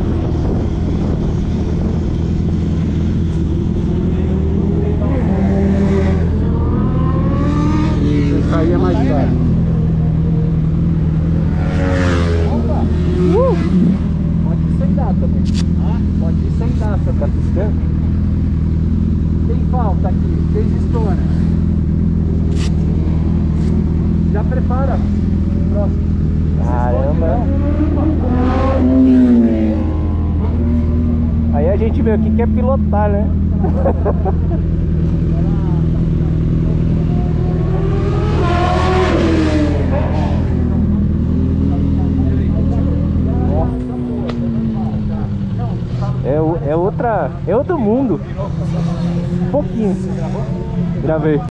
Aí é mais caro. Pode ir sem dar também. Pode ir sem dar, você tá piscando? Tem falta aqui, tem stoner. Já prepara. Próximo. Caramba. Aí a gente vê o que quer pilotar, né? É outro mundo. Um pouquinho. Gravei.